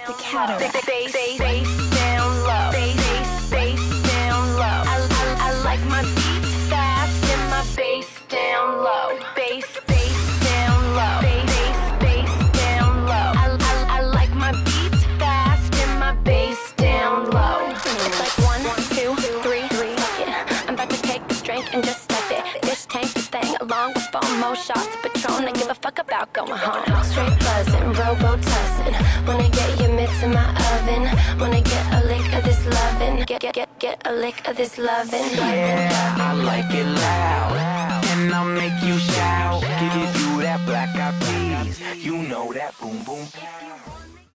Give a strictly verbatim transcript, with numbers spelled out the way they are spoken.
The cataract. Bass, bass, bass down low. Bass, bass down low. I, I, I like my beats fast and my bass down low. Bass, bass down low. Bass, bass down low. I, I, I like my beats fast and my bass down low. It's like one, two, three, three. Yeah, I'm about to take this drink and just step it. This tank, this thing, along with four more shots of Patron. I give a fuck about going home. Straight buzzing, robo-tussing. Wanna get your mitts in my oven. Wanna get a lick of this lovin'. Get, get, get, get a lick of this lovin'. Yeah, I like it loud, and I'll make you shout. Give you that black eyed peas, you know that boom boom.